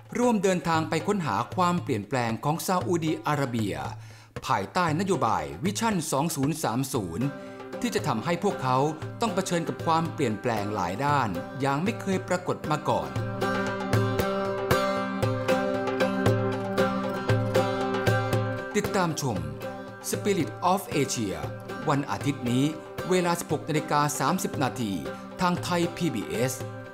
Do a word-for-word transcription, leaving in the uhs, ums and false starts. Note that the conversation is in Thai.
ร่วมเดินทางไปค้นหาความเปลี่ยนแปลงของซาอุดีอาระเบียภายใต้นโยบายวิชั่น สองพันสามสิบ ที่จะทำให้พวกเขาต้องเผชิญกับความเปลี่ยนแปลงหลายด้านอย่างไม่เคยปรากฏมาก่อนติดตามชม Spirit of Asia วันอาทิตย์นี้เวลา สิบหกนาฬิกาสามสิบนาทีทางไทย พี บี เอส